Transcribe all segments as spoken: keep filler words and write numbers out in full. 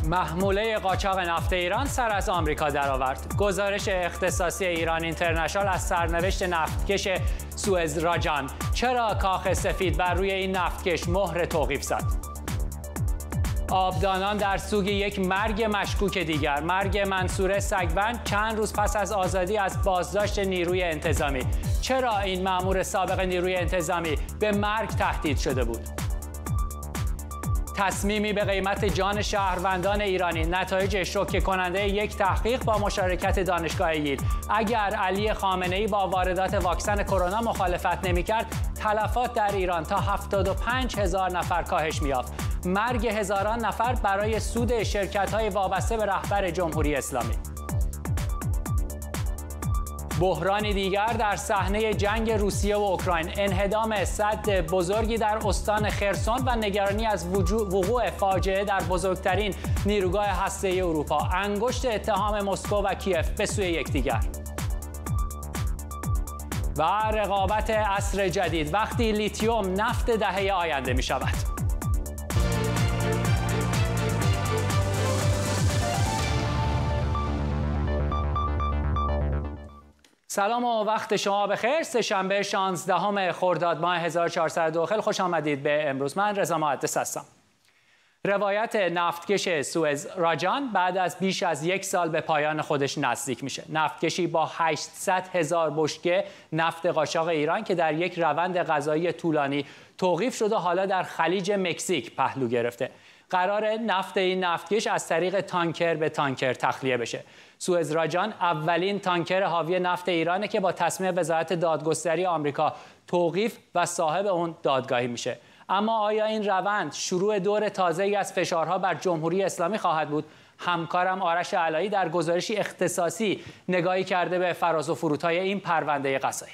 محموله قاچاق نفت ایران سر از آمریکا درآورد. گزارش اختصاصی ایران اینترنشنال از سرنوشت نفتکش سوئز راجان. چرا کاخ سفید بر روی این نفتکش مهر توقیف زد؟ آبدانان در سوگ یک مرگ مشکوک دیگر. مرگ منصوره سگبند چند روز پس از آزادی از بازداشت نیروی انتظامی. چرا این مأمور سابق نیروی انتظامی به مرگ تهدید شده بود؟ تصمیمی به قیمت جان شهروندان ایرانی. نتایج شوکه کننده یک تحقیق با مشارکت دانشگاه ییل. اگر علی خامنه‌ای با واردات واکسن کرونا مخالفت نمی‌کرد، تلفات در ایران تا هفتاد و پنج هزار نفر کاهش می‌یافت. مرگ هزاران نفر برای سود شرکت‌های وابسته به رهبر جمهوری اسلامی. بحرانی دیگر در صحنه جنگ روسیه و اوکراین. انهدام سد بزرگی در استان خرسون و نگرانی از وقوع فاجعه در بزرگترین نیروگاه هسته‌ای اروپا. انگشت اتهام مسکو و کیف به سوی یکدیگر. و رقابت عصر جدید. وقتی لیتیوم نفت دهه آینده می شود. سلام و وقت شما بخیر. سه‌شنبه شانزدهم خرداد ماه هزار و چهارصد و دو. خیلی خوش آمدید به امروز. من رضا محدث هستم. روایت نفتکش سوئز راجان بعد از بیش از یک سال به پایان خودش نزدیک میشه. نفتکشی با هشتصد هزار بشکه نفت قاچاق ایران که در یک روند غذایی طولانی توقیف شده و حالا در خلیج مکزیک پهلو گرفته. قرار نفت این نفتکش از طریق تانکر به تانکر تخلیه بشه. سوئز راجان اولین تانکر حاوی نفت ایرانه که با تصمیم وزارت دادگستری آمریکا توقیف و صاحب اون دادگاهی میشه. اما آیا این روند شروع دور تازه‌ای از فشارها بر جمهوری اسلامی خواهد بود؟ همکارم آرش علایی در گزارشی اختصاصی نگاهی کرده به فراز و فرودهای این پرونده قضایی.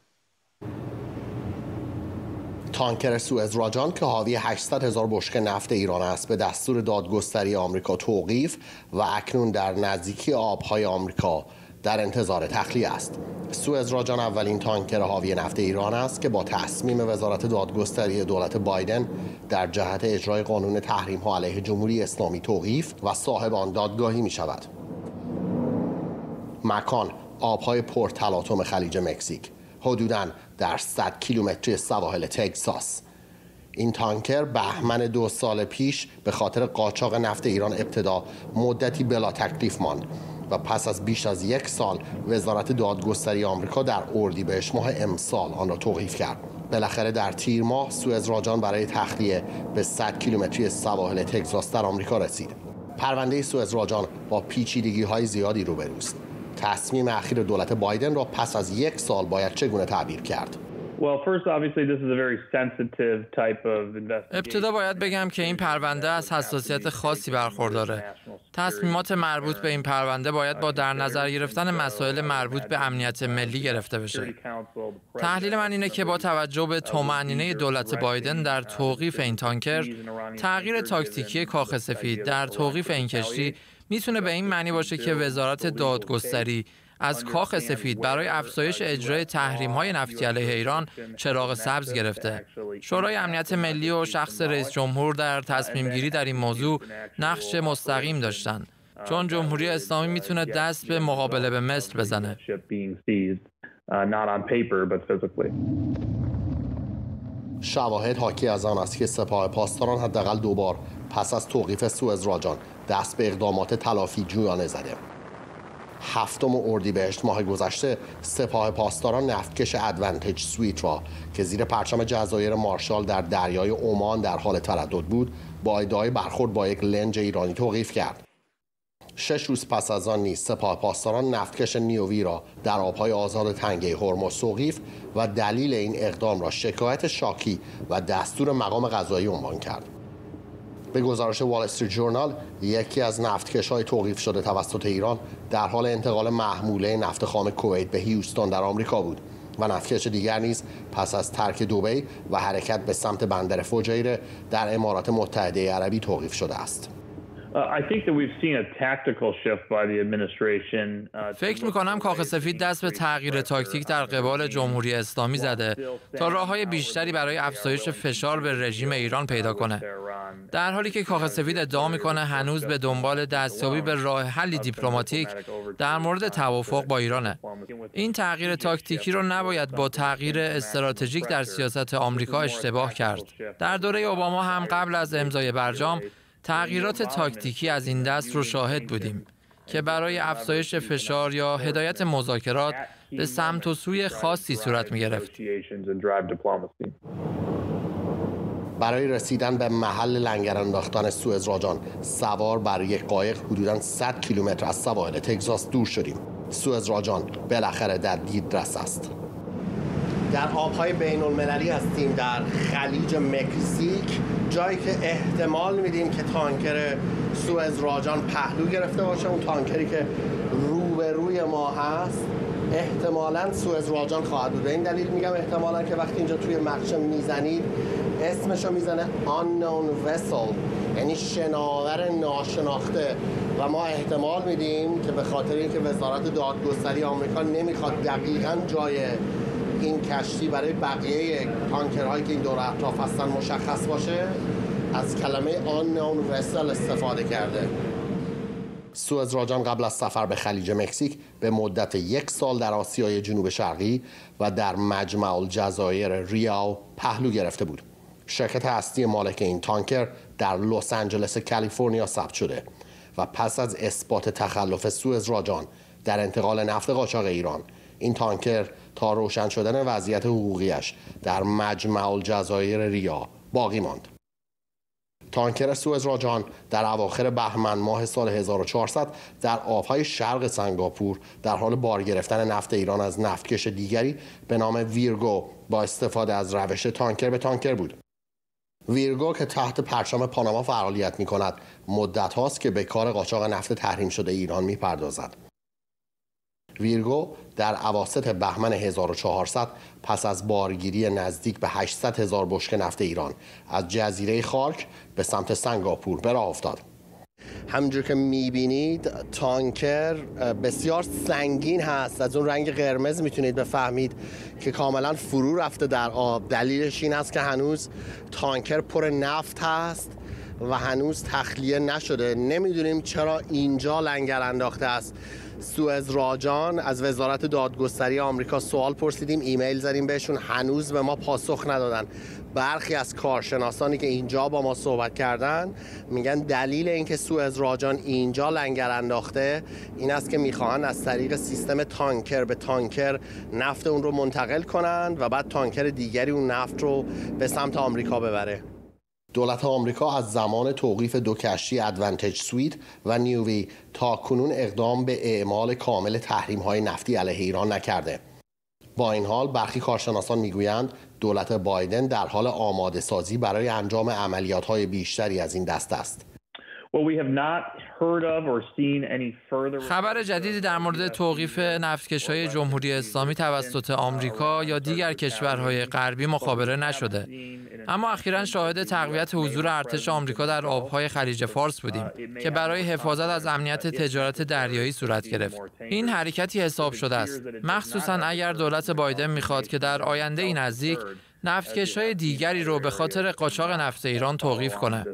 تانکر سوئز راجان که حاوی هشتصد هزار بشکه نفت ایران است به دستور دادگستری آمریکا توقیف و اکنون در نزدیکی آبهای آمریکا در انتظار تخلیه است. سوئز راجان اولین تانکر حاوی نفت ایران است که با تصمیم وزارت دادگستری دولت بایدن در جهت اجرای قانون تحریم‌ها علیه جمهوری اسلامی توقیف و صاحب آن دادگاهی می شود. مکان آبهای پرتلاطم خلیج مکزیک، حدوداً در صد کیلومتری سواحل تگزاس. این تانکر بهمن دو سال پیش به خاطر قاچاق نفت ایران ابتدا مدتی بلا تکلیف ماند و پس از بیش از یک سال وزارت دادگستری آمریکا در اردیبهشت ماه امسال آن را توقیف کرد. بالاخره در تیر ماه سوئز راجان برای تخلیه به صد کیلومتری سواحل تگزاس در آمریکا رسید. پرونده سوئز راجان با پیچیدگی‌های زیادی روبروست. تصمیم اخیر دولت بایدن را پس از یک سال باید چگونه تعبیر کرد؟ ابتدا باید بگم که این پرونده از حساسیت خاصی برخورداره. تصمیمات مربوط به این پرونده باید با در نظر گرفتن مسائل مربوط به امنیت ملی گرفته بشه. تحلیل من اینه که با توجه به طمأنینه دولت بایدن در توقیف این تانکر، تغییر تاکتیکی کاخ سفید در توقیف این کشتی میتونه به این معنی باشه که وزارت دادگستری از کاخ سفید برای افزایش اجرای تحریم‌های نفتی علیه ایران چراغ سبز گرفته. شورای امنیت ملی و شخص رئیس جمهور در تصمیم گیری در این موضوع نقش مستقیم داشتن، چون جمهوری اسلامی میتونه دست به مقابله به مثل بزنه. شواهد حاکی از آن است که سپاه پاسداران حداقل دو بار پس از توقیف سوئز راجان دست به اقدامات تلافی جویانه زده. هفتم اردیبهشت ماه گذشته سپاه پاسداران نفتکش ادوانتج سویت را که زیر پرچم جزایر مارشال در دریای عمان در حال تردد بود با ادعای برخورد با یک لنج ایرانی توقیف کرد. شش روز پس از آن نیز سپاه پاسداران نفتکش نیووی را در آبهای آزاد تنگه هرمز توقیف و دلیل این اقدام را شکایت شاکی و دستور مقام قضایی عنوان کرد. به گزارش وال استریت ژورنال، یکی از نفتکش‌های توقیف شده توسط ایران در حال انتقال محموله نفت خام کویت به هیوستون در آمریکا بود و نفتکش دیگر نیز پس از ترک دبی و حرکت به سمت بندر فجیره در امارات متحده عربی توقیف شده است. فکر می‌کنم کاخ سفید دست به تغییر تاکتیک در قبال جمهوری اسلامی زده تا راه‌های بیشتری برای افزایش فشار به رژیم ایران پیدا کنه. در حالی که کاخ سفید ادعا می‌کنه هنوز به دنبال دستیابی به راه حلی دیپلماتیک در مورد توافق با ایرانه. این تغییر تاکتیکی رو نباید با تغییر استراتژیک در سیاست آمریکا اشتباه کرد. در دوره اوباما هم قبل از امضای برجام تغییرات تاکتیکی از این دست رو شاهد بودیم که برای افزایش فشار یا هدایت مذاکرات به سمت و سوی خاصی صورت می گرفت. برای رسیدن به محل لنگر انداختن سوئز راجان سوار بر یک قایق حدوداً صد کیلومتر از سواحل تگزاس دور شدیم. سوئز راجان بالاخره در دیدرس است. در آبهای بین المللی هستیم، در خلیج مکزیک، جایی که احتمال میدیم که تانکر سوئز راجان پهلو گرفته باشه. اون تانکری که روبروی ما هست احتمالاً سوئز راجان خواهد بود. به این دلیل میگم احتمالاً که وقتی اینجا توی مقشه میزنید اسمشو میزنه unknown vessel، یعنی شناور ناشناخته، و ما احتمال میدیم که به خاطر اینکه وزارت دادگستری آمریکا نمیخواد دقیقاً جای این کشتی برای بقیه تانکرهایی که این دور اطراف هستن مشخص باشه، از کلمه unknown vessel استفاده کرده. سوئز راجان قبل از سفر به خلیج مکزیک به مدت یک سال در آسیای جنوب شرقی و در مجمع الجزایر ریاو پهلو گرفته بود. شرکت هستی مالک این تانکر در لس آنجلس کالیفرنیا ثبت شده و پس از اثبات تخلف سوئز راجان در انتقال نفت قاچاق ایران، این تانکر تا روشن شدن وضعیت حقوقیش در مجمع الجزایر ریا باقی ماند. تانکر سوئز راجان در اواخر بهمن ماه سال هزار و چهارصد در آبهای شرق سنگاپور در حال بار گرفتن نفت ایران از نفتکش دیگری به نام ویرگو با استفاده از روش تانکر به تانکر بود. ویرگو که تحت پرچم پاناما فعالیت می کند، مدت هاست که به کار قاچاق نفت تحریم شده ایران می پردازد. ویرگو در اواسط بهمن هزار و چهارصد پس از بارگیری نزدیک به هشتصد هزار بشکه نفت ایران از جزیره خارک به سمت سنگاپور به راه افتاد. همونجور که میبینید تانکر بسیار سنگین هست. از اون رنگ قرمز میتونید بفهمید که کاملا فرو رفته در آب. دلیلش این است که هنوز تانکر پر نفت هست و هنوز تخلیه نشده. نمیدونیم چرا اینجا لنگر انداخته است. سوئز راجان از وزارت دادگستری آمریکا سوال پرسیدیم، ایمیل زدیم بهشون، هنوز به ما پاسخ ندادن. برخی از کارشناسانی که اینجا با ما صحبت کردن میگن دلیل اینکه سوئز راجان اینجا لنگر انداخته این است که میخواهن از طریق سیستم تانکر به تانکر نفت اون رو منتقل کنن و بعد تانکر دیگری اون نفت رو به سمت آمریکا ببره. دولت آمریکا از زمان توقیف دو کشتی ادوانتج سویت و نیوی تا کنون اقدام به اعمال کامل تحریم‌های نفتی علیه ایران نکرده. با این حال برخی کارشناسان میگویند دولت بایدن در حال آماده سازی برای انجام عملیات‌های بیشتری از این دست است. خبر جدیدی در مورد توقیف نفتکش‌های جمهوری اسلامی توسط آمریکا یا دیگر کشورهای غربی مخابره نشده، اما اخیراً شاهد تقویت حضور ارتش آمریکا در آبهای خلیج فارس بودیم که برای حفاظت از امنیت تجارت دریایی صورت گرفت. این حرکتی حساب شده است، مخصوصاً اگر دولت بایدن می‌خواد که در آینده نزدیک نفتکش‌های دیگری رو به خاطر قاچاق نفت ایران توقیف کنه.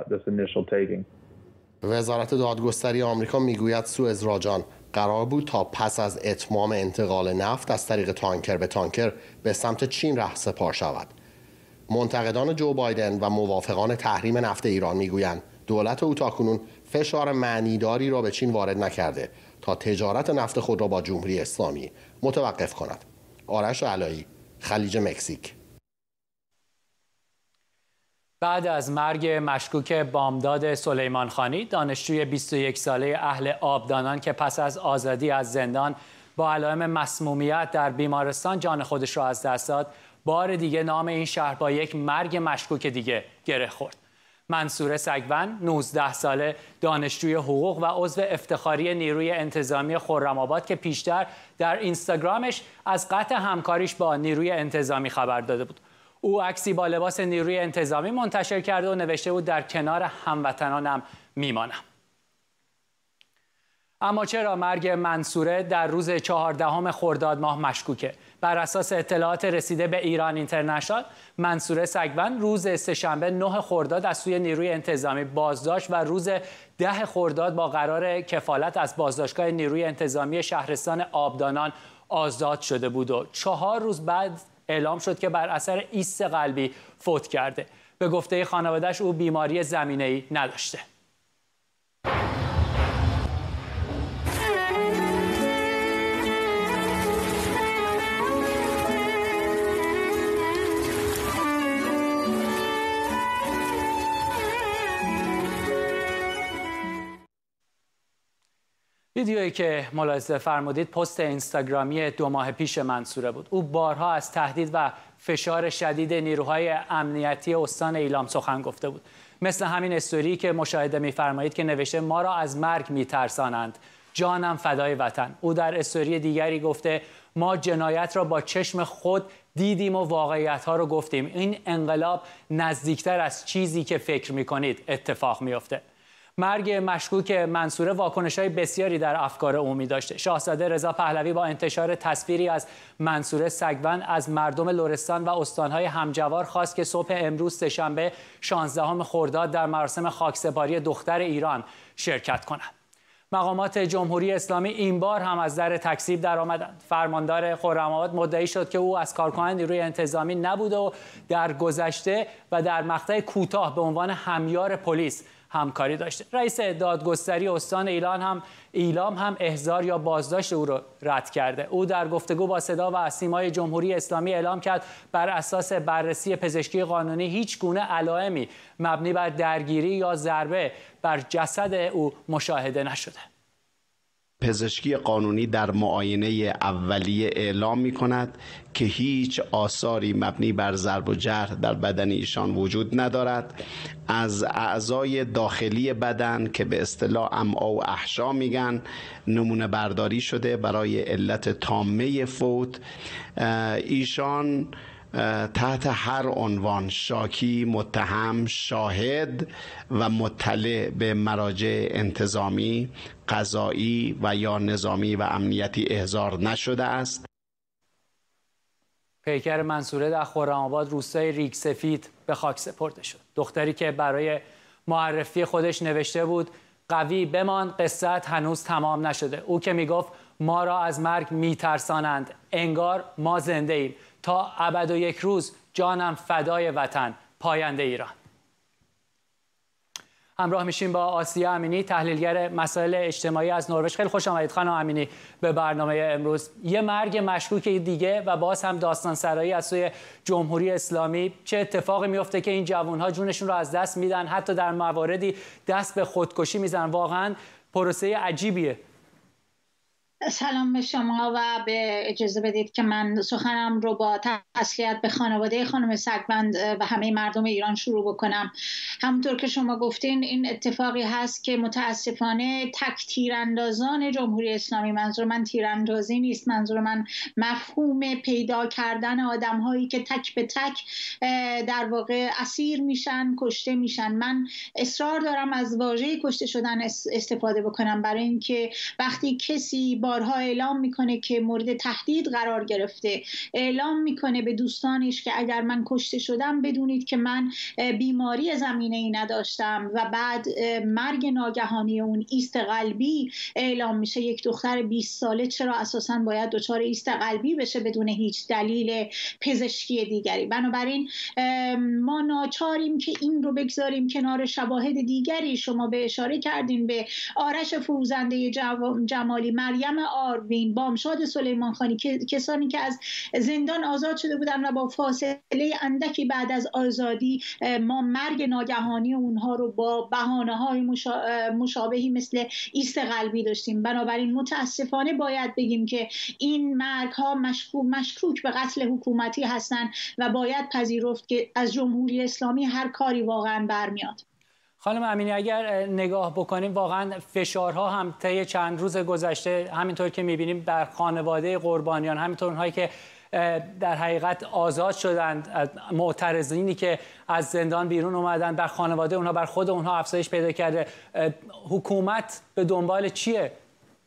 وزارت دادگستری آمریکا میگوید سوئز راجان قرار بود تا پس از اتمام انتقال نفت از طریق تانکر به تانکر به سمت چین رهسپار شود. منتقدان جو بایدن و موافقان تحریم نفت ایران میگویند دولت او تاکنون فشار معنیداری را به چین وارد نکرده تا تجارت نفت خود را با جمهوری اسلامی متوقف کند. آرش علایی، خلیج مکزیک. بعد از مرگ مشکوک بامداد سلیمان خانی، دانشجوی بیست و یک ساله اهل آبدانان که پس از آزادی از زندان با علائم مسمومیت در بیمارستان جان خودش را از دست داد، بار دیگه نام این شهر با یک مرگ مشکوک دیگه گره خورد. منصور سگون، نوزده ساله، دانشجوی حقوق و عضو افتخاری نیروی انتظامی خرم‌آباد که پیشتر در اینستاگرامش از قطع همکاریش با نیروی انتظامی خبر داده بود. او عکسی با لباس نیروی انتظامی منتشر کرده و نوشته بود در کنار هموطنانم میمانم. اما چرا مرگ منصوره در روز چهاردهم خرداد ماه مشکوکه؟ بر اساس اطلاعات رسیده به ایران اینترنشنال، منصوره سگون روز سه‌شنبه نه خرداد از سوی نیروی انتظامی بازداشت و روز ده خرداد با قرار کفالت از بازداشتگاه نیروی انتظامی شهرستان آبدانان آزاد شده بود و چهار روز بعد اعلام شد که بر اثر ایست قلبی فوت کرده. به گفته خانواده‌اش او بیماری زمینه‌ای نداشته. ویدیویی که ملاحظه فرمودید پست اینستاگرامی دو ماه پیش منصوره بود. او بارها از تهدید و فشار شدید نیروهای امنیتی استان ایلام سخن گفته بود. مثل همین استوری که مشاهده می‌فرمایید که نوشته ما را از مرگ می‌ترسانند، جانم فدای وطن. او در استوری دیگری گفته ما جنایت را با چشم خود دیدیم و واقعیت‌ها رو گفتیم. این انقلاب نزدیکتر از چیزی که فکر می‌کنید اتفاق می‌افته. مرگ مشکوک منصوره واکنش‌های بسیاری در افکار عمومی داشته. شاهزاده رضا پهلوی با انتشار تصویری از منصوره سگون از مردم لرستان و استان‌های همجوار خواست که صبح امروز سه‌شنبه شانزدهم خرداد در مراسم خاکسپاری دختر ایران شرکت کنند. مقامات جمهوری اسلامی این بار هم از در تکذیب درآمدند. فرماندار خرم‌آباد مدعی شد که او از کارکنان نیروی انتظامی نبوده و در گذشته و در مقطع کوتاه به عنوان همیار پلیس همکاری داشته. رئیس دادگستری استان ایلام هم ایلام هم احضار یا بازداشت او را رد کرده. او در گفتگو با صدا و سیمای جمهوری اسلامی اعلام کرد بر اساس بررسی پزشکی قانونی هیچ گونه علائمی مبنی بر درگیری یا ضربه بر جسد او مشاهده نشده. پزشکی قانونی در معاینه اولیه اعلام می کند که هیچ آثاری مبنی بر ضرب و جرح در بدن ایشان وجود ندارد. از اعضای داخلی بدن که به اصطلاح امعا و احشا میگن نمونه برداری شده برای علت تامه فوت. ایشان تحت هر عنوان شاکی، متهم، شاهد و مطلع به مراجع انتظامی، قضایی و یا نظامی و امنیتی احضار نشده است. پیکر منصوره در خرم‌آباد روستای ریگ سفید به خاک سپرده شد. دختری که برای معرفی خودش نوشته بود قوی بمان، قصت هنوز تمام نشده. او که میگفت ما را از مرگ میترسانند، انگار ما زنده ایم، تا ابد و یک روز جانم فدای وطن، پاینده ایران. همراه میشیم با آسیا امینی، تحلیلگر مسائل اجتماعی از نروژ. خیلی خوش آمدید خانم امینی به برنامه امروز. یه مرگ مشکوک دیگه و باز هم داستان سرایی از سوی جمهوری اسلامی. چه اتفاقی میفته که این جوانها جونشون رو از دست میدن، حتی در مواردی دست به خودکشی میزنن؟ واقعا پروسه عجیبیه. سلام به شما و به اجازه بدید که من سخنم رو با تسلیت به خانواده خانم سگوند و همه مردم ایران شروع بکنم. همونطور که شما گفتین این اتفاقی هست که متاسفانه تک تیراندازان جمهوری اسلامی، منظور من تیراندازی نیست، منظور من مفهوم پیدا کردن آدم هایی که تک به تک در واقع اسیر میشن، کشته میشن. من اصرار دارم از واژه کشته شدن استفاده بکنم، برای اینکه وقتی کسی بارها اعلام میکنه که مورد تهدید قرار گرفته، اعلام میکنه به دوستانش که اگر من کشته شدم بدونید که من بیماری زمینه‌ای نداشتم و بعد مرگ ناگهانی اون ایست قلبی اعلام میشه. یک دختر بیست ساله چرا اساساً باید دچار ایست قلبی بشه بدون هیچ دلیل پزشکی دیگری؟ بنابراین ما ناچاریم که این رو بگذاریم کنار شواهد دیگری. شما به اشاره کردین به آرش فروزنده جمالی، مریم آروین، بامشاد سلیمانخانی، کسانی که از زندان آزاد شده بودن و با فاصله اندکی بعد از آزادی ما مرگ ناگهانی اونها رو با بهانه‌های مشابهی مثل ایست قلبی داشتیم. بنابراین متاسفانه باید بگیم که این مرگ‌ها مشکوک مشکوک به قتل حکومتی هستند و باید پذیرفت که از جمهوری اسلامی هر کاری واقعا برمیاد. خانم امینی، اگر نگاه بکنیم واقعا فشارها هم طی چند روز گذشته همینطور که می‌بینیم بر خانواده قربانیان، همینطور اونهایی که در حقیقت آزاد شدند، معترضینی که از زندان بیرون اومدن، بر خانواده اونها، بر خود اونها افزایش پیدا کرده. حکومت به دنبال چیه؟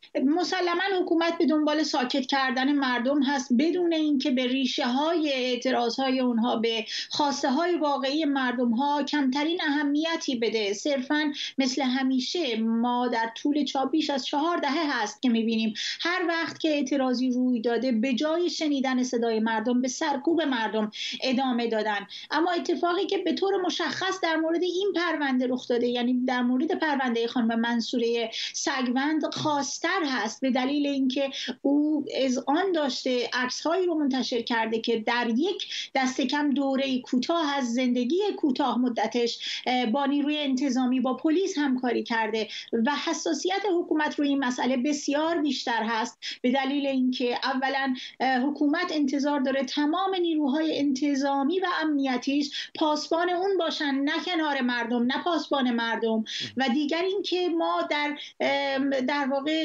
مسلما حکومت به دنبال ساکت کردن مردم هست بدون اینکه به ریشه های اعتراض های اونها، به خواسته های واقعی مردم ها کمترین اهمیتی بده. صرفا مثل همیشه ما در طول بیش از چهار دهه هست که میبینیم هر وقت که اعتراضی روی داده به جای شنیدن صدای مردم به سرکوب مردم ادامه دادن. اما اتفاقی که به طور مشخص در مورد این پرونده رخ داده، یعنی در مورد پرونده خانم منصوره سگوند، خاص‌تر هست به دلیل اینکه او اذعان داشته، عکس‌هایی رو منتشر کرده که در یک دست کم دوره کوتاه از زندگی کوتاه مدتش با نیروی انتظامی، با پلیس همکاری کرده و حساسیت حکومت روی این مسئله بسیار بیشتر هست به دلیل اینکه اولا حکومت انتظار داره تمام نیروهای انتظامی و امنیتیش پاسبان اون باشن، نه کنار مردم، نه پاسبان مردم. و دیگر اینکه ما در در واقع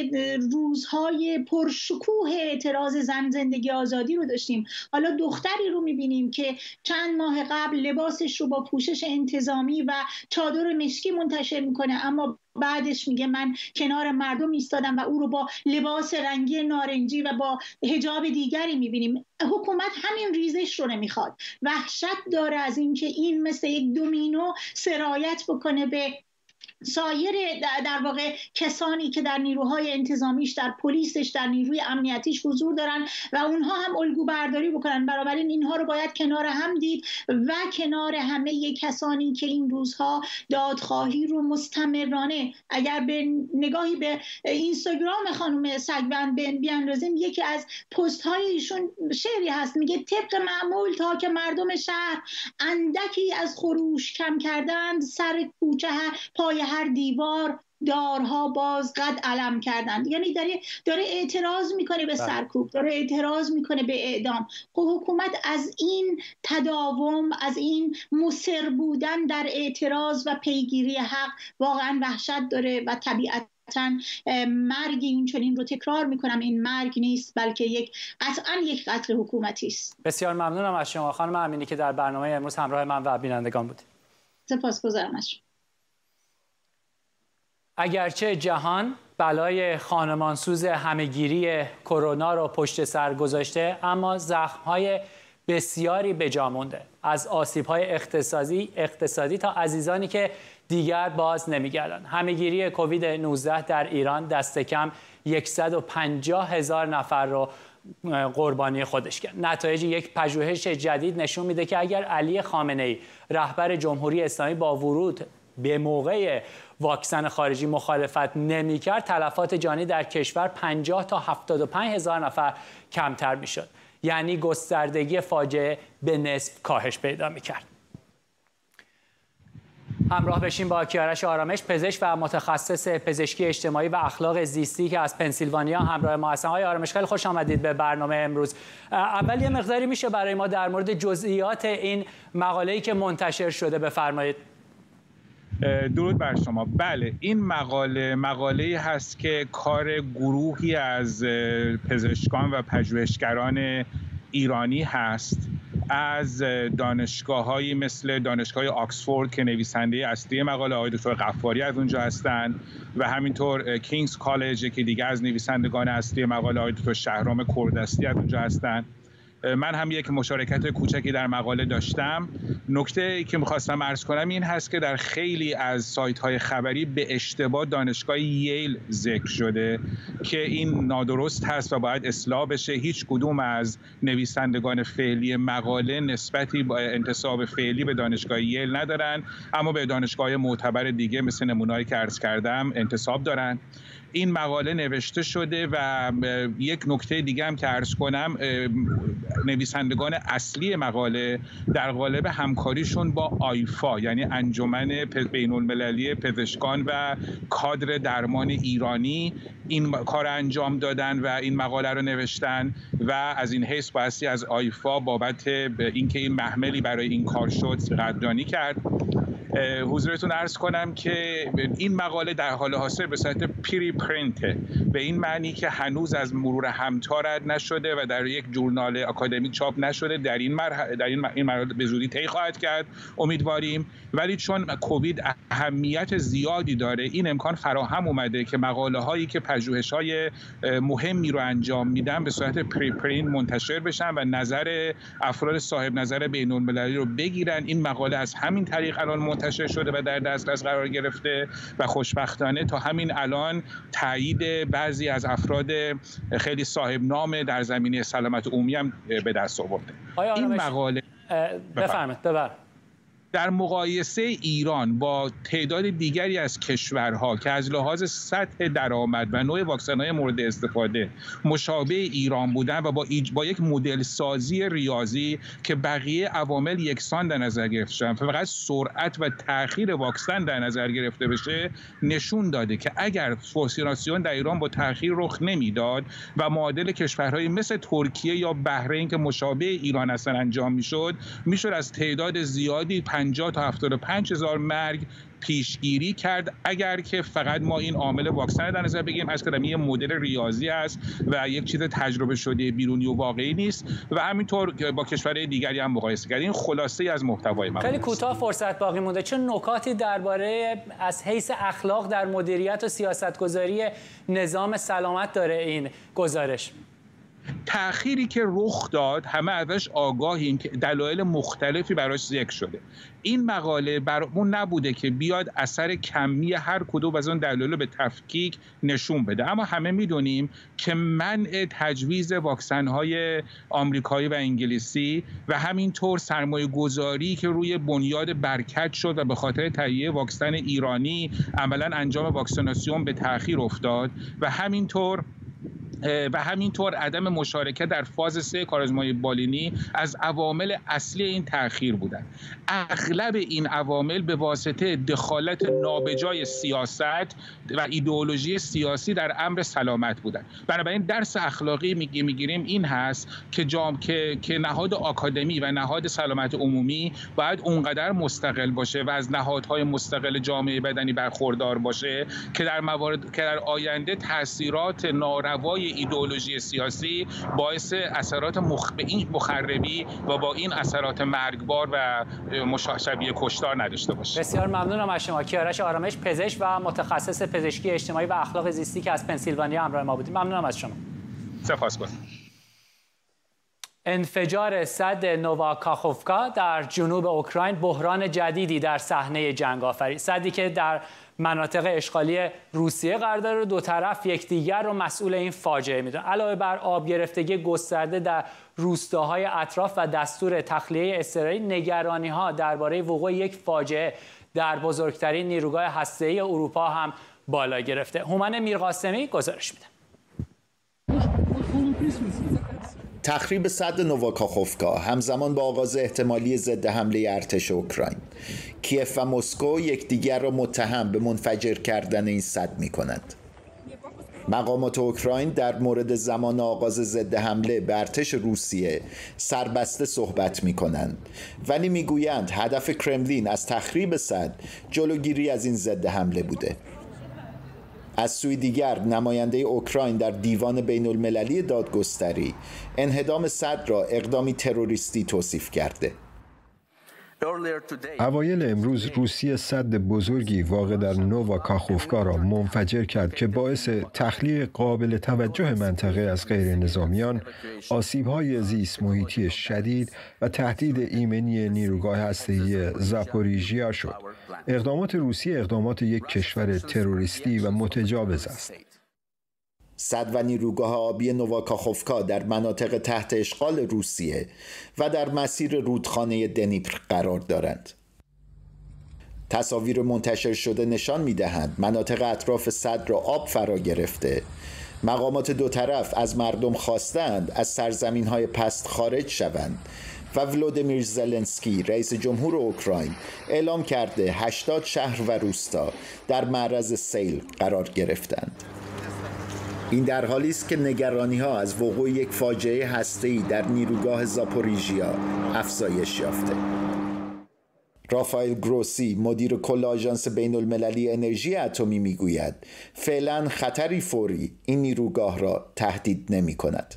روزهای پرشکوه اعتراض زن زندگی آزادی رو داشتیم. حالا دختری رو میبینیم که چند ماه قبل لباسش رو با پوشش انتظامی و چادر مشکی منتشر میکنه، اما بعدش میگه من کنار مردم ایستادم و او رو با لباس رنگی نارنجی و با حجاب دیگری میبینیم. حکومت همین ریزش رو نمیخواد، وحشت داره از اینکه این مثل یک دومینو سرایت بکنه به سایر در واقع کسانی که در نیروهای انتظامیش، در پلیسش، در نیروی امنیتیش حضور دارن و اونها هم الگو برداری بکنن. بنابراین اینها رو باید کنار هم دید و کنار همه کسانی که این روزها دادخواهی رو مستمرانه، اگر به نگاهی به اینستاگرام خانم سگوند بیاندازیم، یکی از پست های ایشون شعری هست، میگه طبق معمول تا که مردم شهر اندکی از خروش کم کردند، سر کوچه پای هر دیوار دارها باز قد علم کردند. یعنی داره داره اعتراض میکنه به سرکوب، داره اعتراض میکنه به اعدام. خب حکومت از این تداوم، از این مصر بودن در اعتراض و پیگیری حق واقعا وحشت داره و طبیعت مرگی این چنین رو تکرار میکنم، این مرگ نیست بلکه یک قطعا یک قتل حکومتی است. بسیار ممنونم از شما خانم امینی که در برنامه امروز همراه من و بینندگان بودید. سپاسگزارم از شما. اگرچه جهان بلای خانمانسوز همهگیری کرونا رو پشت سر گذاشته، اما زخم‌های بسیاری به جا مونده، از آسیب‌های اقتصادی اقتصادی تا عزیزانی که دیگر باز نمیگردند. همهگیری کووید نوزده در ایران دست کم صد و پنجاه هزار نفر رو قربانی خودش کرد. نتایج یک پژوهش جدید نشون میده که اگر علی خامنه‌ای رهبر جمهوری اسلامی با ورود به موقع واکسن خارجی مخالفت نمی‌کرد، تلفات جانی در کشور پنجاه تا هفتاد و پنج هزار نفر کمتر میشد. یعنی گستردگی فاجعه به نصف کاهش پیدا می‌کرد. همراه بشیم با کیارش آرامش، پزشک و متخصص پزشکی اجتماعی و اخلاق زیستی که از پنسیلوانیا همراه ما هستن. آقای آرامش خیلی خوش آمدید به برنامه امروز. اول یه مقداری میشه برای ما در مورد جزئیات این مقاله‌ای که منتشر شده بفرمایید؟ درود بر شما. بله، این مقاله مقاله‌ای هست که کار گروهی از پزشکان و پژوهشگران ایرانی هست از دانشگاه‌هایی مثل دانشگاه آکسفورد که نویسنده اصلی مقاله آقای دکتر غفاری از اونجا هستند و همینطور کینگز کالج که دیگه از نویسندگان اصلی مقاله آقای دکتر شهرام کردستی از اونجا هستند. من هم یک مشارکت کوچکی در مقاله داشتم. نکته که می‌خواستم عرض کنم این هست که در خیلی از سایت‌های خبری به اشتباه دانشگاه ییل ذکر شده که این نادرست هست و باید اصلاح بشه. هیچ کدوم از نویسندگان فعلی مقاله نسبتی با انتساب فعلی به دانشگاه ییل ندارن، اما به دانشگاه معتبر دیگه مثل نمونه‌ای که عرض کردم انتساب دارن. این مقاله نوشته شده و یک نکته دیگه هم که عرض کنم، نویسندگان اصلی مقاله در قالب همکاریشون با آیفا یعنی انجمن بین المللی پزشکان و کادر درمان ایرانی این کار انجام دادن و این مقاله رو نوشتن و از این حیث بایستی از آیفا بابت اینکه این محملی برای این کار شد قدردانی کرد. حضورتون عرض کنم که این مقاله در حال حاضر به صورت پری پرینته، به این معنی که هنوز از مرور همتا رد نشده و در یک ژورنال آکادمیک چاپ نشده. در این مرحله در این این مرحله به زودی طی خواهد کرد امیدواریم، ولی چون کووید اهمیت زیادی داره این امکان فراهم اومده که مقاله هایی که پژوهش‌های مهمی رو انجام میدن به صورت پری پرینت منتشر بشن و نظر افراد صاحب نظر بین‌المللی رو بگیرن. این مقاله از همین طریق الان منتشر شده و در دسترس قرار گرفته و خوشبختانه تا همین الان تایید بعضی از افراد خیلی صاحب نام در زمینه سلامت عمومی هم به دست آورده. این مقاله بفرمایید بفرمایید در مقایسه ایران با تعداد دیگری از کشورها که از لحاظ سطح درآمد و نوع واکسن‌های مورد استفاده مشابه ایران بودن و با, ایج... با یک مدل سازی ریاضی که بقیه عوامل یکسان در نظر گرفته شدن، فقط سرعت و تأخیر واکسن در نظر گرفته بشه، نشون داده که اگر واکسیناسیون در ایران با تأخیر رخ نمیداد و معادل کشورهای مثل ترکیه یا بحرین که مشابه ایران هستن انجام میشد، میشد از تعداد زیادی پنجاه تا هفتاد و پنج هزار مرگ پیشگیری کرد اگر که فقط ما این عامل واکسن در نظر بگیریم. از کلمه یه مدل ریاضی است و یک چیز تجربه شده بیرونی و واقعی نیست و همینطور با کشورهای دیگری هم مقایسه کردیم. این خلاصه از محتوای مقاله. خیلی کوتاه فرصت باقی مونده، چه نکاتی درباره از حیث اخلاق در مدیریت و سیاستگذاری نظام سلامت داره این گزارش؟ تأخیری که رخ داد همه ازش آگاهیم که دلایل مختلفی براش ذکر شده. این مقاله برامون نبوده که بیاد اثر کمی هر کدوم از اون دلایل به تفکیک نشون بده، اما همه میدونیم که منع تجویز واکسن‌های آمریکایی و انگلیسی و همینطور سرمایه گذاری که روی بنیاد برکت شد و به خاطر تهیه واکسن ایرانی عملاً انجام واکسیناسیون به تأخیر افتاد و همینطور و همینطور عدم مشارکت در فاز سه کارآزمایی بالینی از عوامل اصلی این تأخیر بودند. اغلب این عوامل به واسطه دخالت نابجای سیاست و ایدئولوژی سیاسی در امر سلامت بودند. بنابراین درس اخلاقی میگیریم این هست که جام که که نهاد آکادمی و نهاد سلامت عمومی باید اونقدر مستقل باشه و از نهادهای مستقل جامعه بدنی برخوردار باشه که در موارد که در آینده تاثیرات ناروای ایدئولوژی سیاسی باعث اثرات مخ... این مخربی و با این اثرات مرگبار و شبیه کشتار نداشته باشه. بسیار ممنونم از شما. کیارش آرامش، پزشک و متخصص پزشکی اجتماعی و اخلاق زیستی که از پنسیلوانیا همراه ما بودید. ممنونم از شما. سپاسگزارم. انفجار سد نوواکاخوفکا در جنوب اوکراین بحران جدیدی در صحنه جنگ آفرید. سدی که در مناطق اشغالی روسیه قرار داره، دو طرف یکدیگر رو مسئول این فاجعه میدونن. علاوه بر آب گرفتگی گسترده در روستاهای اطراف و دستور تخلیه اسرائیل، نگرانی‌ها درباره وقوع یک فاجعه در بزرگترین نیروگاه هسته‌ای اروپا هم بالا گرفته. هومن میرقاسمی گزارش میده. تخریب سد نوواکاخوفکا همزمان با آغاز احتمالی ضد حمله ارتش اوکراین، کیف و مسکو یکدیگر را متهم به منفجر کردن این سد می‌کنند. مقامات اوکراین در مورد زمان آغاز ضد حمله به ارتش روسیه سربسته صحبت می‌کنند، ولی می‌گویند هدف کرملین از تخریب سد جلوگیری از این ضد حمله بوده. از سوی دیگر نماینده اوکراین در دیوان بین المللی دادگستری انهدام سد را اقدامی تروریستی توصیف کرده. اوایل امروز روسیه سد بزرگی واقع در نوواکاخوفکا را منفجر کرد که باعث تخلیه قابل توجه منطقه از غیر نظامیان، آسیب‌های زیست محیطی شدید و تهدید ایمنی نیروگاه هسته‌ای زاپوریژیا شد. اقدامات روسیه اقدامات یک کشور تروریستی و متجاوز است. سد و نیروگاه آبی نوواکاخوفکا در مناطق تحت اشغال روسیه و در مسیر رودخانه دنیپر قرار دارند. تصاویر منتشر شده نشان می‌دهند مناطق اطراف سد را آب فرا گرفته. مقامات دو طرف از مردم خواستند از سرزمین‌های پست خارج شوند و ولودیمیر زلنسکی رئیس جمهور اوکراین اعلام کرده هشتاد شهر و روستا در معرض سیل قرار گرفتند. این در حالی است که نگرانی‌ها از وقوع یک فاجعه هسته‌ای در نیروگاه زاپوریژیا افزایش یافته. رافائل گروسی مدیر کل آژانس بین المللی انرژی اتمی میگوید فعلا خطری فوری این نیروگاه را تهدید نمی کند.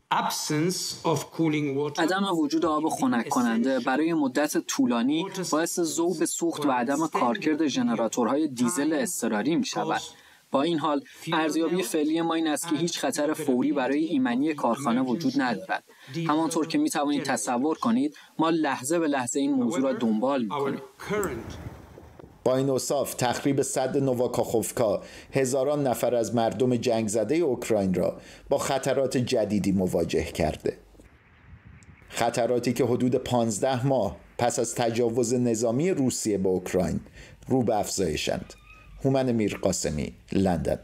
عدم وجود آب خنک کننده برای مدت طولانی باعث ذوب سوخت و عدم کارکرد ژنراتورهای دیزل اضطراری می شود. با این حال ارزیابی فعلی ما این است که هیچ خطر فوری برای ایمنی کارخانه وجود ندارد. همانطور که می توانید تصور کنید ما لحظه به لحظه این موضوع را دنبال می کنیم. با این اوصاف تخریب سد نوواکاخوفکا هزاران نفر از مردم جنگ زده اوکراین را با خطرات جدیدی مواجه کرده. خطراتی که حدود پانزده ماه پس از تجاوز نظامی روسیه به اوکراین رو به افزایشند. هومن میرقاسمی، لندن.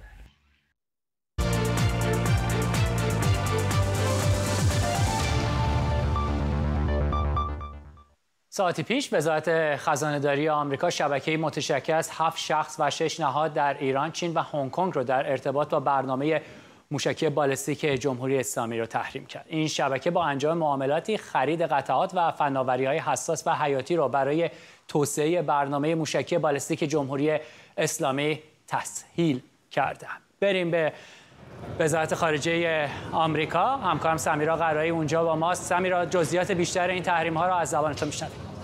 ساعتی پیش وزارت خزانه‌داری آمریکا شبکه‌ای متشکل از هفت شخص و شش نهاد در ایران، چین و هنگ کنگ را در ارتباط با برنامه موشکی بالستیک جمهوری اسلامی را تحریم کرد. این شبکه با انجام معاملاتی خرید قطعات و فناوری‌های حساس و حیاتی را برای توسعه برنامه موشکی بالستیک جمهوری اسلامی تسهیل کرده. بریم به وزارت خارجه آمریکا. همکارم سمیرا قرایی اونجا با ماست. سمیرا، جزئیات بیشتر این تحریم ها را از زبان تو میشنویم.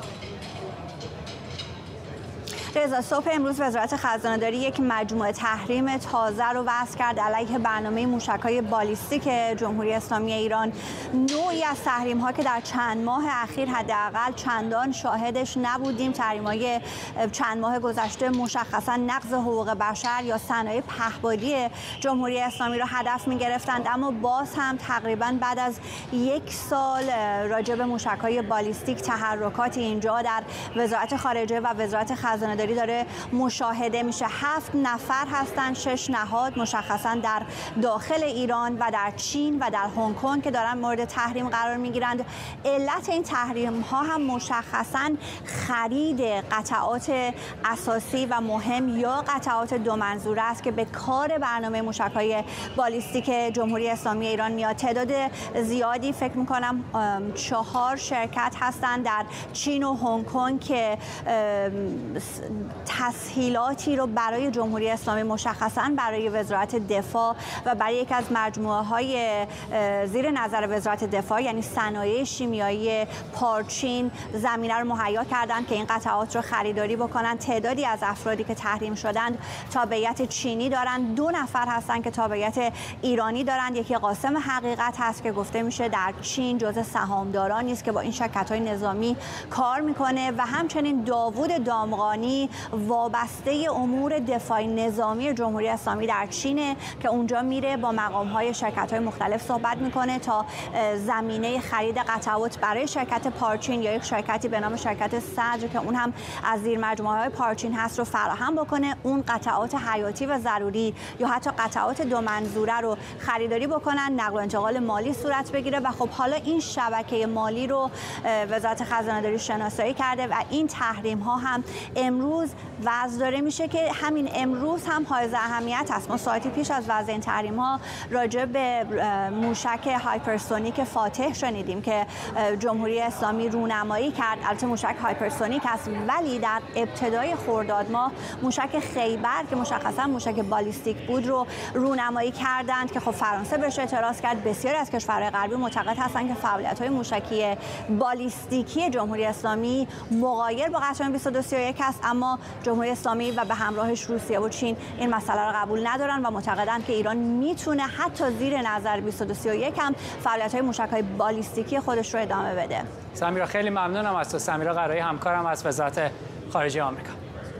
رضا، صبح امروز وزارت خزانه‌داری یک مجموعه تحریم تازه رو وضع کرد علیه برنامه موشک‌های بالیستیک جمهوری اسلامی ایران. نوعی از تحریم‌ها که در چند ماه اخیر حداقل چندان شاهدش نبودیم. تحریم‌های چند ماه گذشته مشخصاً نقض حقوق بشر یا صنایع پهپادی جمهوری اسلامی را هدف می‌گرفتند، اما باز هم تقریباً بعد از یک سال راجع به موشک‌های بالیستیک تحرکات اینجا در وزارت خارجه و وزارت خزانه‌داری داره مشاهده میشه. هفت نفر هستند، شش نهاد مشخصا در داخل ایران و در چین و در هنگ کنگ که دارن مورد تحریم قرار میگیرند. علت این تحریم ها هم مشخصا خرید قطعات اساسی و مهم یا قطعات دو منظوره است که به کار برنامه موشک‌های بالیستیک جمهوری اسلامی ایران میاد. تعداد زیادی، فکر میکنم چهار شرکت هستند در چین و هنگ کنگ که تسهیلاتی رو برای جمهوری اسلامی مشخصاً برای وزارت دفاع و برای یک از مجموعه های زیر نظر وزارت دفاع یعنی صنایع شیمیایی پارچین زمینه رو مهیا کردند که این قطعات رو خریداری بکنن. تعدادی از افرادی که تحریم شدند تابعیت چینی دارند. دو نفر هستند که تابعیت ایرانی دارند. یکی قاسم حقیقت هست که گفته میشه در چین جزء سهامدارانی است که با این شرکت‌های نظامی کار میکنه و همچنین داوود دامغانی وابسته امور دفاع نظامی جمهوری اسلامی در چینه که اونجا میره با مقام‌های شرکت‌های مختلف صحبت میکنه تا زمینه خرید قطعات برای شرکت پارچین یا یک شرکتی به نام شرکت صدر که اون هم از زیر مجموعه‌های پارچین هست رو فراهم بکنه. اون قطعات حیاتی و ضروری یا حتی قطعات دو منظوره رو خریداری بکنن، نقل و انتقال مالی صورت بگیره و خب حالا این شبکه مالی رو وزارت خزانه‌داری شناسایی کرده و این تحریم ها هم امروز وضع داره میشه که همین امروز هم حائز اهمیت است. ما ساعتی پیش از وضع این تحریم ها راجع به موشک هایپرسونیک فاتح شنیدیم که جمهوری اسلامی رونمایی کرد. البته موشک هایپرسونیک است ولی در ابتدای خرداد ماه موشک خیبر که مشخصا موشک بالیستیک بود رو رونمایی کردند که خب فرانسه بهش اعتراض کرد. بسیاری از کشورهای غربی معتقد هستند که فعالیت‌های موشکی بالیستیکی جمهوری اسلامی مغایر با قطعنامه بیست و دو سی و یک است، اما جمهوری اسلامی و به همراهش روسیه و چین این مسئله را قبول ندارن و معتقدند که ایران میتونه حتی زیر نظر بیست و دو سی و یک هم فعالیت‌های موشک‌های بالیستیکی خودش رو ادامه بده. سمیرا خیلی ممنونم از تو. سمیرا قرایی همکارم از وزارت خارجه آمریکا.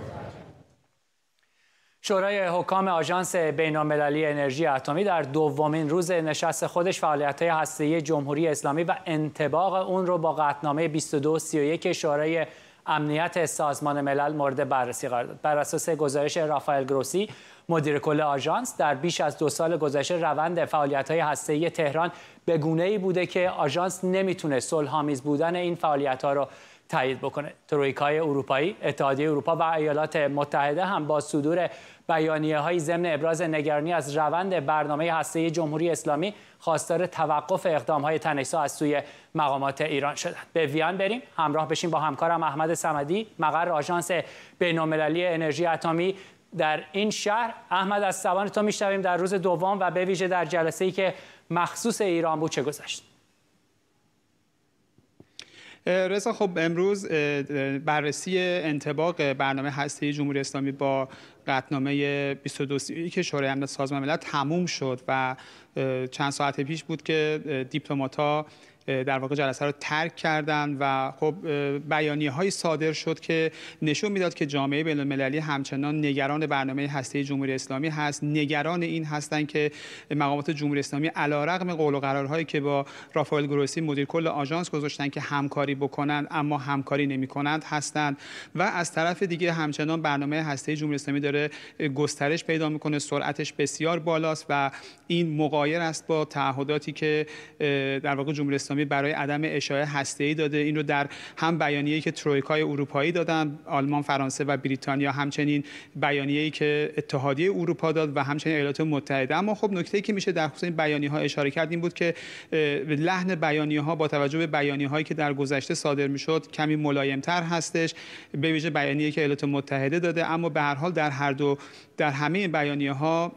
شورای حکام آژانس بین‌المللی انرژی اتمی در دومین روز نشست خودش فعالیت‌های هسته‌ای جمهوری اسلامی و انطباق اون رو با قطعنامه بیست و دو سی و یک شورای امنیت سازمان ملل مورد بررسی قرار داد. بر اساس گزارش رافائل گروسی مدیر کل آژانس، در بیش از دو سال گذشته روند فعالیت‌های هسته‌ای تهران به گونه‌ای بوده که آژانس نمیتونه صلح‌آمیز بودن این فعالیت‌ها رو تایید بکنه. ترویکای اروپایی، اتحادیه اروپا و ایالات متحده هم با صدور بیانیه‌های ضمن ابراز نگرانی از روند برنامه هسته‌ای جمهوری اسلامی خواستار توقف اقدام‌های تنش‌زا از سوی مقامات ایران شدند. به وین بریم همراه بشیم با همکارم احمد صمدی، مقر آژانس بین‌المللی انرژی اتمی در این شهر. احمد، از زبان تو میشنویم در روز دوم و به ویژه در جلسه‌ای که مخصوص ایران بود چه گذشت؟ رضا، خب امروز بررسی انطباق برنامه هسته‌ای جمهوری اسلامی با قطعنامه بیست و دو سی و یک که شورای امنیت سازمان ملل تموم شد و چند ساعت پیش بود که دیپلمات‌ها در واقع جلسه رو ترک کردن و خب بیانیه‌های صادر شد که نشون میداد که جامعه بین‌المللی همچنان نگران برنامه هسته‌ای جمهوری اسلامی هست، نگران این هستند که مقامات جمهوری اسلامی علیرغم قول و قرارهایی که با رافائل گروسی مدیر کل آژانس گذاشتن که همکاری بکنند اما همکاری نمی‌کنند هستند و از طرف دیگه همچنان برنامه هسته‌ای جمهوری اسلامی داره گسترش پیدا می‌کنه، سرعتش بسیار بالاست و این مغایر است با تعهداتی که در واقع جمهوری اسلامی برای عدم اشاعه هسته‌ای داده. این رو در هم بیانیه‌ای که ترویکای اروپایی دادن، آلمان، فرانسه و بریتانیا، همچنین بیانیه‌ای که اتحادیه اروپا داد و همچنین ایالات متحده. اما خب نکته‌ای که میشه در خصوص این بیانیه‌ها اشاره کرد این بود که لحن بیانیه‌ها با توجه به بیانیه‌هایی که در گذشته صادر میشد کمی ملایم‌تر هستش، به ویژه بیانیه‌ای که ایالات متحده داده. اما به هر حال در هر دو در همه این بیانیه‌ها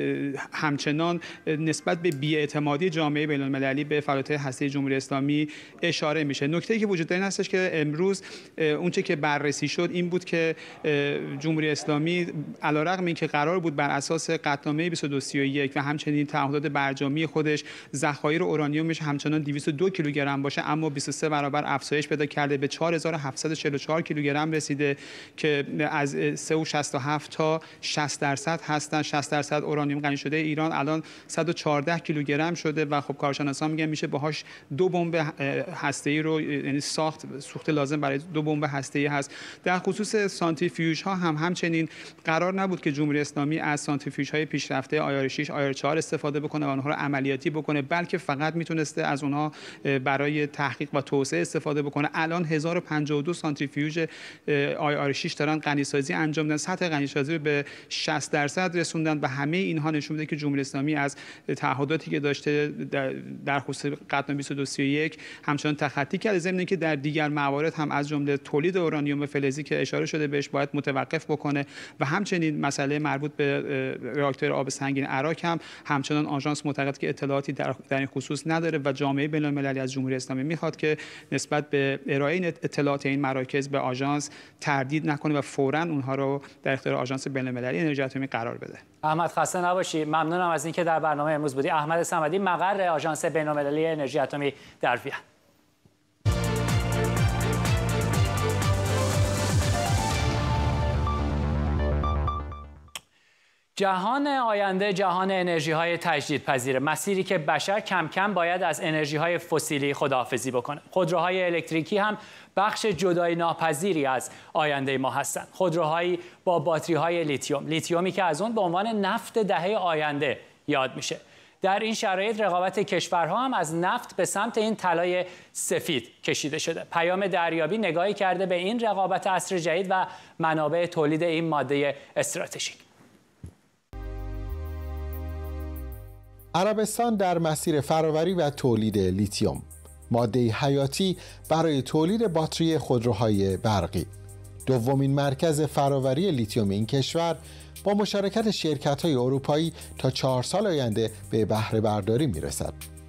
همچنان نسبت به بی‌اعتمادی جامعه بین‌المللی به فعالیت‌های هسته‌ای جمهوری اسلامی اشاره میشه. نکته‌ای که وجود داره این هستش که امروز اونچه که بررسی شد این بود که جمهوری اسلامی علیرغم اینکه قرار بود بر اساس قطعنامه بیست و دو سی و یک و همچنین تعهدات برجامی خودش ذخایر اورانیومش همچنان دویست و دو کیلوگرم باشه، اما بیست و سه برابر افزایش پیدا کرده، به چهار هزار و هفتصد و چهل و چهار کیلوگرم رسیده که از سه و شصت و هفت تا شصت درصد هستن. شصت درصد اورانیوم غنی شده ایران الان صد و چهارده کیلوگرم شده و خب کارشناسان میگن میشه باهاش دو بمب هسته‌ای رو، یعنی ساخت سوخت لازم برای دو بمب هسته‌ای هست. در خصوص سانتریفیوژ ها هم همچنین قرار نبود که جمهوری اسلامی از سانتریفیوژ های پیشرفته آیار شش آیار چهار استفاده بکنه و اونها رو عملیاتی بکنه، بلکه فقط میتونسته از اونها برای تحقیق و توسعه استفاده بکنه. الان هزار و پنجاه و دو سانتریفیوژ آیار شش دارن غنیسازی انجام میدن، سطح غنیسازی رو به شصت درصد رسوندن و همه اینها نشون میده که جمهوری اسلامی از تعهداتی که داشته در خصوص قطعنامه بیست و دو سی و یک همچنان تخطی کرده، ضمن اینکه در دیگر موارد هم از جمله تولید اورانیوم فلزی که اشاره شده بهش باید متوقف بکنه و همچنین مسئله مربوط به راکتور آب سنگین عراق هم همچنان آژانس معتقد که اطلاعاتی در, در این خصوص نداره و جامعه بین‌المللی از جمهوری اسلامی میخواد که نسبت به ارائه این اطلاعات این مراکز به آژانس تردید نکنه و فوراً اونها رو در اختیار آژانس بین‌المللی انرژی اتمی قرار بده. احمد، خسته نباشی. ممنونم از اینکه در برنامه امروز بودی. احمد صمدی، مقر آژانس بین‌المللی انرژی اتمی در وین. جهان آینده جهان انرژی‌های تجدیدپذیر، مسیری که بشر کم کم باید از انرژی‌های فسیلی خداحافظی بکنه. خودروهای الکتریکی هم بخش جدایی ناپذیری از آینده ما هستند. خودروهایی با باتری‌های لیتیوم، لیتیومی که از اون به عنوان نفت دهه آینده یاد میشه. در این شرایط رقابت کشورها هم از نفت به سمت این طلای سفید کشیده شده. پیام دریابی نگاهی کرده به این رقابت عصر جدید و منابع تولید این ماده استراتژیک. عربستان در مسیر فراوری و تولید لیتیوم، ماده حیاتی برای تولید باتری خودروهای برقی. دومین مرکز فراوری لیتیوم این کشور با مشارکت شرکت‌های اروپایی تا چهار سال آینده به بهره برداری می‌رسد.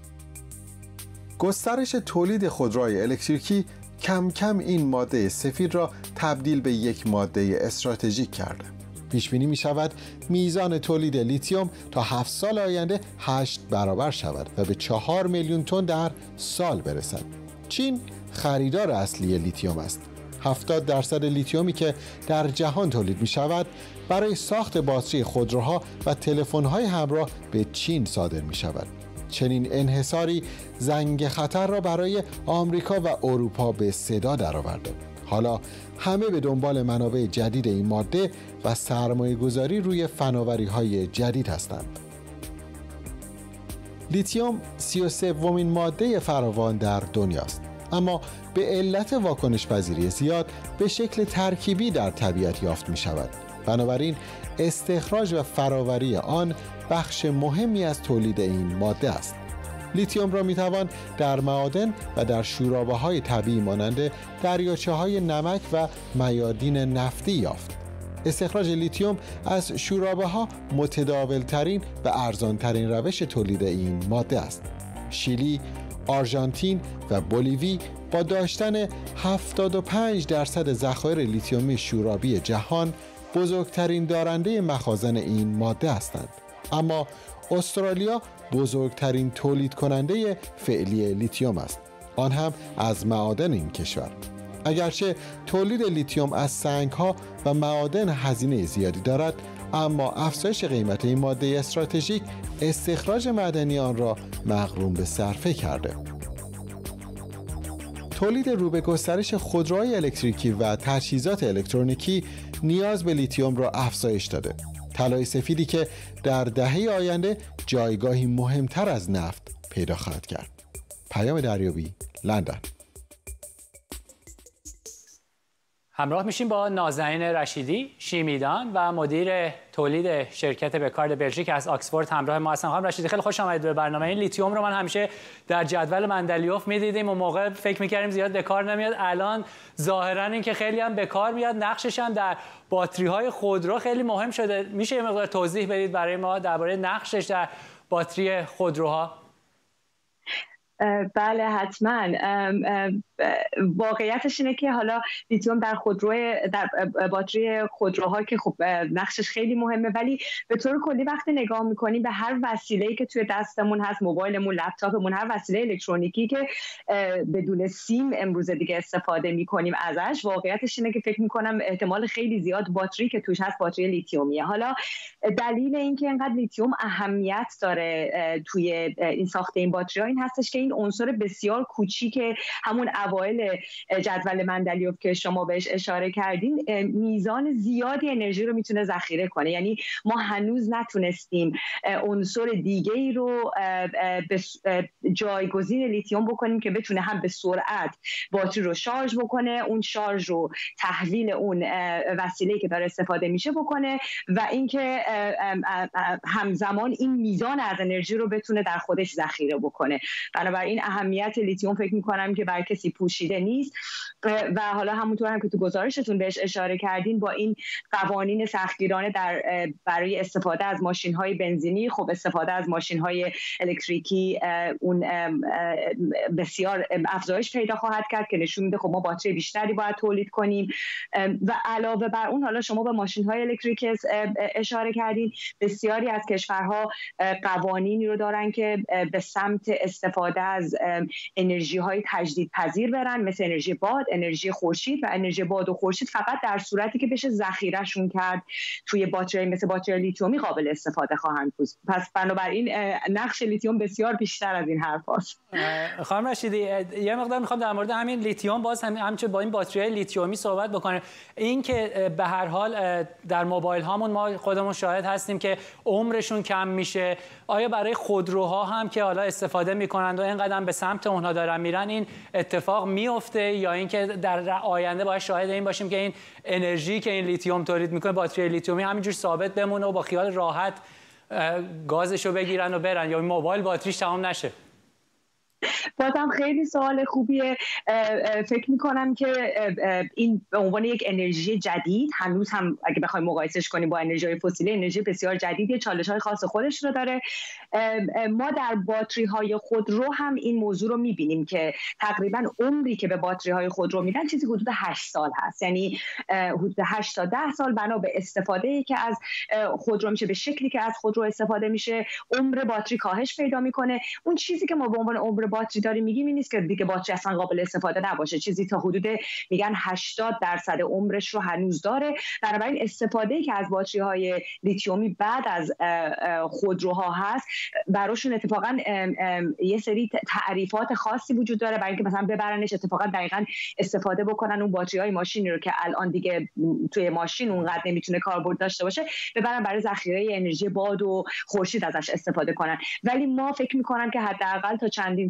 گسترش تولید خودروهای الکتریکی کم کم این ماده سفید را تبدیل به یک ماده استراتژیک کرده. پیش بینی می شود میزان تولید لیتیوم تا هفت سال آینده هشت برابر شود و به چهار میلیون تن در سال برسد. چین خریدار اصلی لیتیوم است. هفتاد درصد لیتیومی که در جهان تولید می شود برای ساخت باتری خودروها و تلفن‌های همراه به چین صادر می شود. چنین انحصاری زنگ خطر را برای آمریکا و اروپا به صدا درآورده. حالا همه به دنبال منابع جدید این ماده و سرمایه گذاری روی فناوری‌های جدید هستند. لیتیوم سی و سومین ماده فراوان در دنیاست. اما به علت واکنش پذیری زیاد به شکل ترکیبی در طبیعت یافت می شود. بنابراین استخراج و فراوری آن بخش مهمی از تولید این ماده است. لیتیوم را می توان در معادن و در شورابه‌های طبیعی مانند دریاچه‌های نمک و میادین نفتی یافت. استخراج لیتیوم از شورابه‌ها متداول‌ترین و ارزان‌ترین روش تولید این ماده است. شیلی، آرژانتین و بولیوی با داشتن هفتاد و پنج درصد ذخایر لیتیومی شورابی جهان بزرگترین دارنده مخازن این ماده هستند. اما استرالیا بزرگترین تولید کننده فعلی لیتیوم است، آن هم از معادن این کشور. اگرچه تولید لیتیوم از سنگ‌ها و معادن هزینه زیادی دارد، اما افزایش قیمت این ماده استراتژیک استخراج معدنی آن را مغروم به صرفه کرده. تولید رو به گسترش خودروهای الکتریکی و تجهیزات الکترونیکی نیاز به لیتیوم را افزایش داده. طلای سفیدی که در دهه آینده جایگاهی مهمتر از نفت پیدا خواهد کرد. پیام دریابی، لندن. همراه میشیم با نازنین رشیدی، شیمیدان و مدیر تولید شرکت بکارد بلژیک از آکسفورد همراه ما هستن. خانم رشیدی خیلی خوش آمدید به برنامه. این لیتیوم رو من همیشه در جدول مندلیوف می‌دیدیم و موقع فکر می‌کردیم زیاد به کار نمیاد. الان ظاهراً این که خیلی هم به کار میاد، نقشش هم در باتری‌های خودرو خیلی مهم شده. میشه یه مقدار توضیح بدید برای ما درباره نقشش در باتری خودروها؟ بله حتما. واقعیتش اینه که حالا لیتیوم در خودرو در باتری خودروها که خب نقشش خیلی مهمه، ولی به طور کلی وقتی نگاه میکنیم به هر وسیله‌ای که توی دستمون هست، موبایلمون، لپتاپمون، هر وسیله الکترونیکی که بدون سیم امروز دیگه استفاده میکنیم ازش، واقعیتش اینه که فکر میکنم احتمال خیلی زیاد باتری که توش هست باتری لیتیومیه. حالا دلیل اینکه اینقدر لیتیوم اهمیت داره توی این ساخت این باتری‌ها این هستش که این عنصر بسیار کوچیک همون اوایل جدول مندلیوف که شما بهش اشاره کردین میزان زیادی انرژی رو میتونه ذخیره کنه. یعنی ما هنوز نتونستیم عنصر دیگه ای رو به جایگزین لیتیوم بکنیم که بتونه هم به سرعت باتری رو شارژ بکنه، اون شارژ رو تحویل اون وسیله‌ای که داره استفاده میشه بکنه و اینکه همزمان این میزان از انرژی رو بتونه در خودش ذخیره بکنه. بنابراین اهمیت لیتیوم فکر می‌کنم که برای کسی پوشیده نیست و حالا همونطور هم که تو گزارشتون بهش اشاره کردین با این قوانین سختگیرانه در برای استفاده از ماشین‌های بنزینی، خب استفاده از ماشین‌های الکتریکی اون بسیار افزایش پیدا خواهد کرد که نشون میده خب ما باتری بیشتری باید تولید کنیم و علاوه بر اون حالا شما به ماشین‌های الکتریکی اشاره کردین، بسیاری از کشورها قوانینی رو دارن که به سمت استفاده از انرژی‌های تجدیدپذیر برن، مثل انرژی باد، انرژی خورشید و انرژی باد و خورشید فقط در صورتی که بشه ذخیره‌شون کرد توی باتری مثل باتری لیتیومی قابل استفاده خواهند بود. پس بنابراین نقش لیتیوم بسیار بیشتر از این حرف هست. خانم رشیدی یه مقدار میخوام در مورد همین لیتیوم باز هم همچنین با این باتری لیتیومی صحبت بکنیم. این که به هر حال در موبایل هامون ما خودمون شاهد هستیم که عمرشون کم میشه، آیا برای خودروها هم که حالا استفاده میکنند و اینقدر به سمت اونها دارن میرن این اتفاق میفته یا اینکه در آینده باید شاهد این باشیم که این انرژی که این لیتیوم تولید میکنه باتری لیتیومی همینجور ثابت بمونه و با خیال راحت گازشو بگیرن و برن یا موبایل باتریش تمام نشه؟ بازم خیلی سوال خوبیه. فکر میکنم که این به عنوان یک انرژی جدید هنوز هم اگه بخوایم مقایسش کنیم با انرژی فسیلی، انرژی بسیار جدیدی، چالش های خاص خودش رو داره. ما در باتری های خودرو هم این موضوع رو میبینیم که تقریبا عمری که به باتری های خودرو میدن چیزی حدود هشت سال هست، یعنی حدود هشت تا ده سال بنا به استفاده که از خودرو میشه، به شکلی که از خودرو استفاده میشه، عمر باتری کاهش پیدا میکنه. اون چیزی که ما به عنوان عمر باتری داریم میگیم این نیست که دیگه باتری اصلا قابل استفاده نباشه، چیزی تا حدود میگن هشتاد درصد عمرش رو هنوز داره. بنابراین استفاده که از باتری های لیتیومی بعد از خودروها هست براشون اتفاقا یه سری تعریفات خاصی وجود داره برای اینکه مثلا ببرنش اتفاقا دقیقاً استفاده بکنن اون باتری های ماشینی رو که الان دیگه توی ماشین اونقدر نمیتونه کاربرد داشته باشه ببرن برای ذخیره انرژی باد و خورشید ازش استفاده کنن. ولی ما فکر می‌کنم که حداقل تا چندین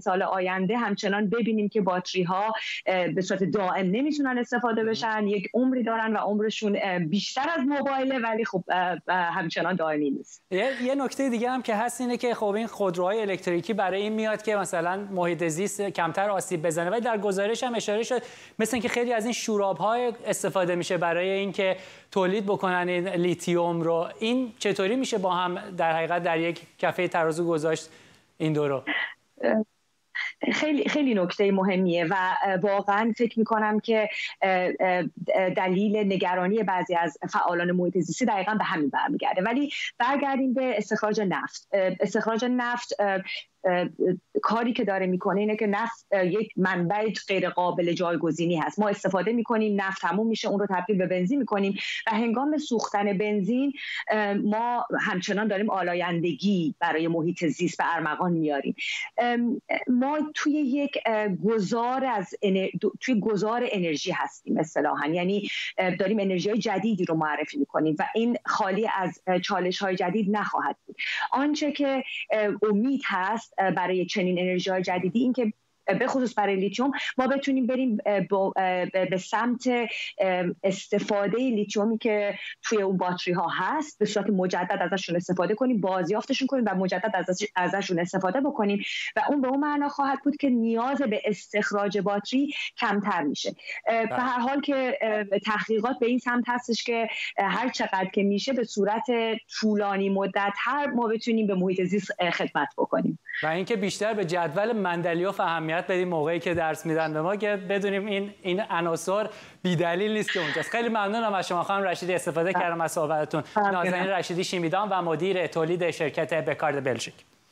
سال آینده همچنان ببینیم که باتری ها به صورت دائم نمیتونن استفاده بشن، یک عمری دارن و عمرشون بیشتر از موبایله، ولی خب همچنان دائمی نیست. یه نکته دیگه هم که هست اینه که خب این خودروهای الکتریکی برای این میاد که مثلا محیط زیست کمتر آسیب بزنه، ولی در گزارش هم اشاره شد مثل اینکه خیلی از این شوراب‌های استفاده میشه برای اینکه تولید بکنن این لیتیوم رو. این چطوری میشه با هم در حقیقت در یک کفه ترازو گذاشت این دو رو؟ خیلی خیلی نکته مهمیه و واقعا فکر میکنم که دلیل نگرانی بعضی از فعالان محیط زیستی دقیقاً به همین برمیگرده. ولی برگردیم به استخراج نفت. استخراج نفت کاری که داره میکنه اینه که نفت یک منبع غیر قابل جایگزینی هست. ما استفاده میکنیم، نفت تموم میشه، اون رو تبدیل به بنزین میکنیم و هنگام سوختن بنزین ما همچنان داریم آلایندگی برای محیط زیست به ارمغان میاریم. ما توی یک گذار از توی گذار انرژی هستیم اصطلاحاً، یعنی داریم انرژی جدیدی رو معرفی میکنیم و این خالی از چالش های جدید نخواهد بود. آنچه که امید هست برای چنین انرژی‌های جدیدی این که به خصوص برای لیتیوم ما بتونیم بریم به سمت استفاده لیتیومی که توی اون باتری ها هست، به صورت مجدد ازشون استفاده کنیم، بازیافتشون کنیم و مجدد ازشون استفاده بکنیم و اون به اون معنا خواهد بود که نیاز به استخراج باتری کمتر میشه. به هر حال که تحقیقات به این سمت هستش که هر چقدر که میشه به صورت طولانی مدت هر ما بتونیم به محیط زیست خدمت بکنیم و اینکه بیشتر به جدول مندلیوف اهمیت بدیم موقعی که درس میدن به ما که بدونیم این این عناصر بی‌دلیل نیست که اونجاست. خیلی ممنونم از شما خانم رشیدی، استفاده کردم از صحبتتون. نازنین رشیدی شیمیدان و مدیر تولید شرکت بکارد بلژیک.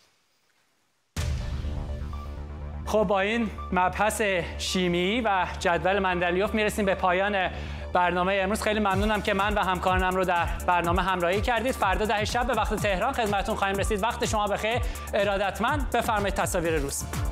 خب با این مبحث شیمی و جدول مندلیوف میرسیم به پایان برنامه امروز. خیلی ممنونم که من و همکارانم رو در برنامه همراهی کردید. فردا ده شب به وقت تهران خدمتتون خواهیم رسید. وقت شما بخیر. ارادتمند. بفرمایید تصاویر روز.